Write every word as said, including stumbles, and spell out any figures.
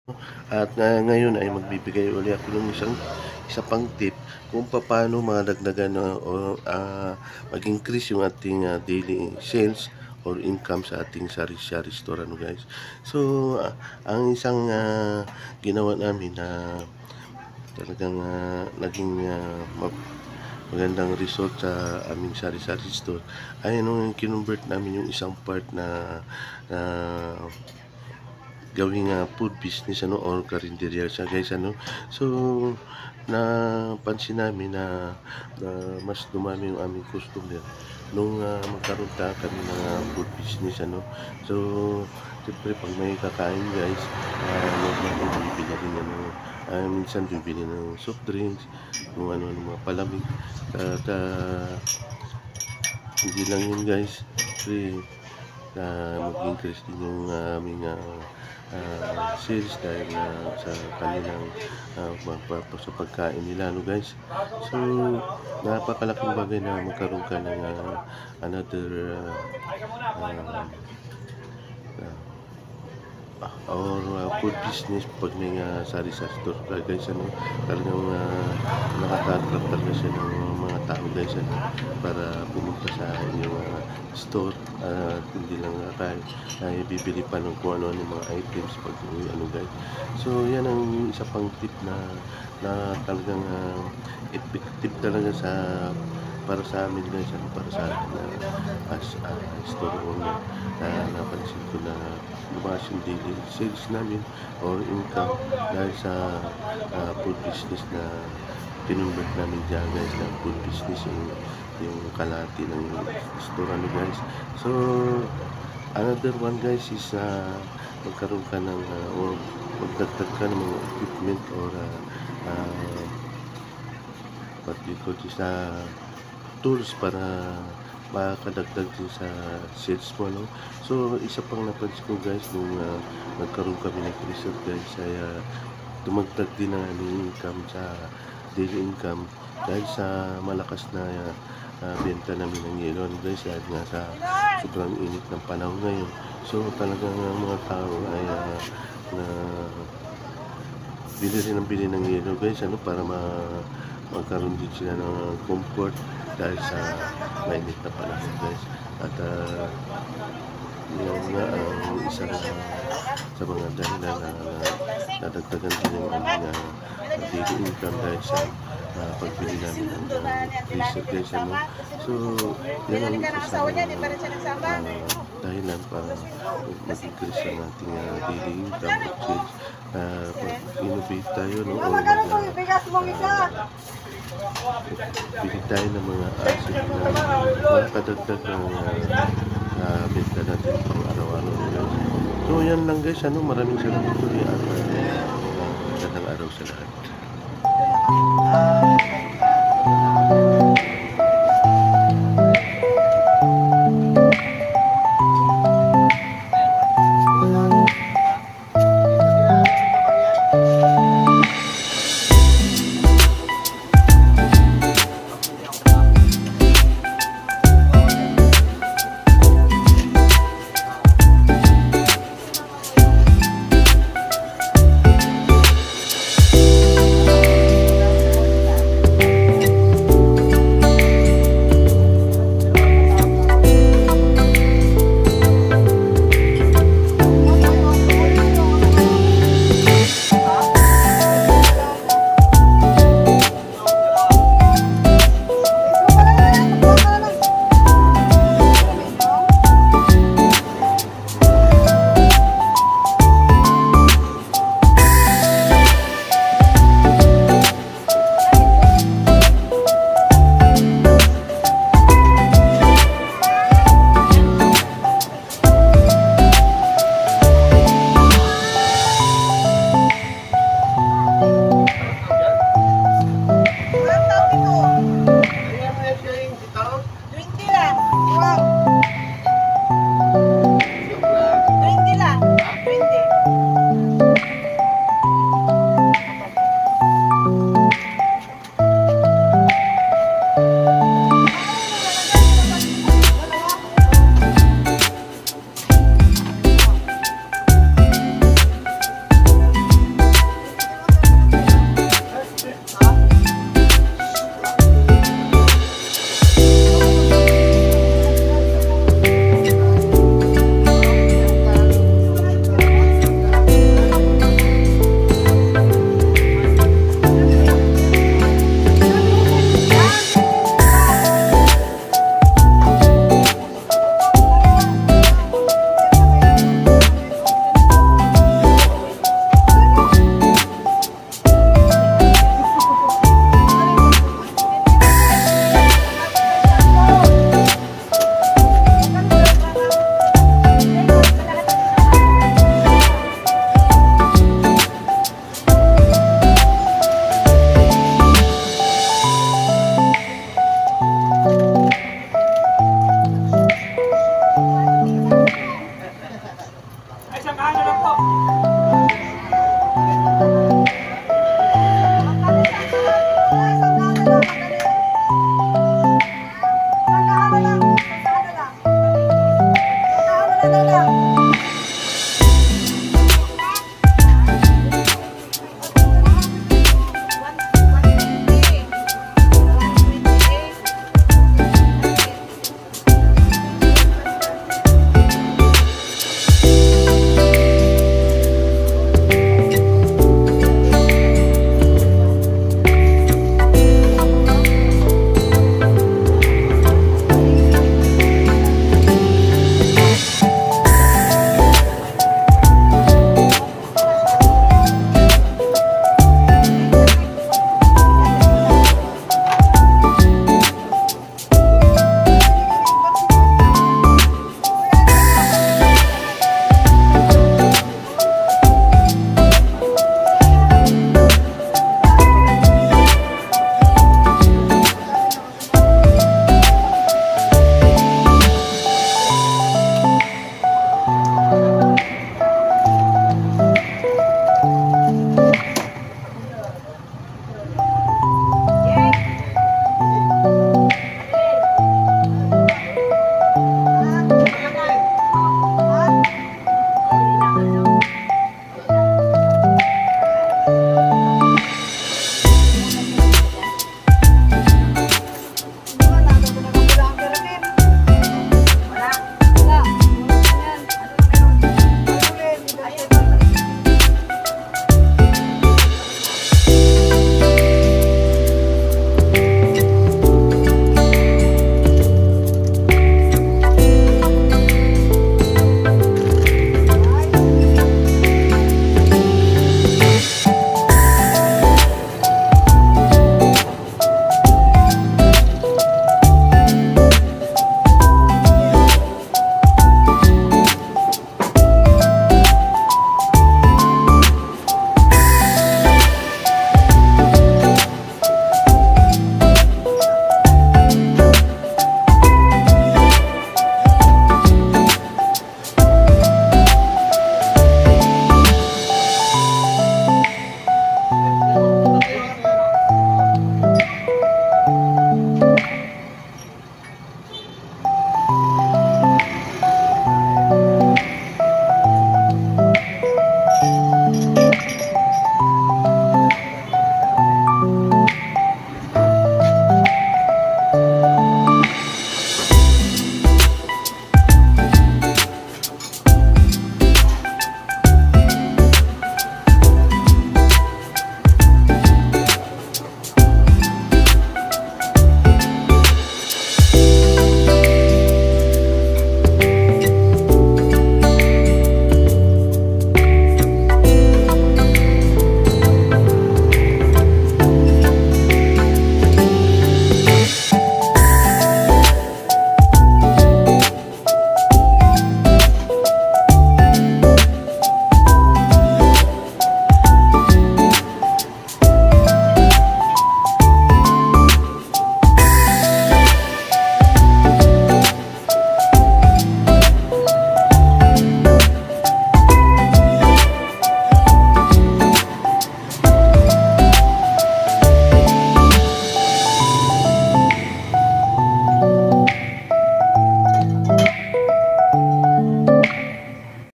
At nga ngayon ay magbibigay uli ako ng isang isa pang tip kung paano madagdagan o o, ah, mag-increase yung ating, ah, daily sales or income sa ating sari-sari store ano guys. So, ah, ang isang, ah, ginawa namin na talagang, ah, naging, ah, ma magandang result sa aming sari-sari store ay nung kinonvert namin yung isang part na, na gawing, ah, food business ano or karinderya siya guys ano. So, napansin namin na, na mas dumami yung aming customer nung, ah, magkaroon ka kami ng, ah, food business ano. So, siyempre 'pag may kakain guys, ah, normal bibili rin yan ng, ah, minsan bibili ng soft drinks, kung ano ng mga palamig at, ah, hindi lang yun guys, siyempre, ah, mag-increase din yung ah, aming, ah, ah, sales dahil, ah, sa kanilang, ah, pagpa sa pagkain nila ano guys. So, napakalaking bagay na magkaroon ka ng, ah, another, ah, ah, ah, or ah, food business 'pag may, ah, sari-sari store ka guys ano. Talagang, ah, nakaka-attract talaga siya ng mga tao guys ano, para pumunta sa inyong, ah, store at hindi lang, ah, kahit ay bibili pa ng kung ano-anong mga items pag-uwi ano guys. So, yan ang isa pang tip na na talagang, ah, effective talaga sa para sa amin guys ano, para sa akin na as a store owner na napansin ko na lumakas yung daily sales namin or income dahil sa, ah, food business na kinonvert namin diyan guys na food business yung yung kalahati ng store ano guys. So, another one guys is, ah, magkaroon ka ng, ah, or magdagdag ka ng mga equipment or, ah, ah, what do you call this, ah, tools para makakadagdag din sa sales mo, no? So, isa pang napansin ko guys nung, ah, nagkaroon kami ng result guys ay, ah, dumagdag din ang aming income sa daily income dahil sa malakas na, ah, benta namin ng yelo ano guys dahil nga sa sobrang init ng panahon ngayon. So, talagang ang mga tao ay, ah, na bili rin ng bili ng yelo guys ano para ma magkaroon din sila ng comfort dahil sa mainit na panahon guys. At, ah, yun nga ang isa na sa mga dahilan na nadagdagan din yung aming, ah, daily income dahil sa, ah, pagbili namin ng, ah, freezer guys ano. So, yan ang isa sa mga, ah, dahilan para mag-increase ang ating, ah, daily income at sales. Ah, pag-innovate tayo no or mag, ah, bili tayo ng mga asset na makakadagdag ng, ah, ah, benta natin pang araw-araw guys. So, yan lang guys ano, maraming salamat ulit at, ah, ah, magandang araw sa lahat.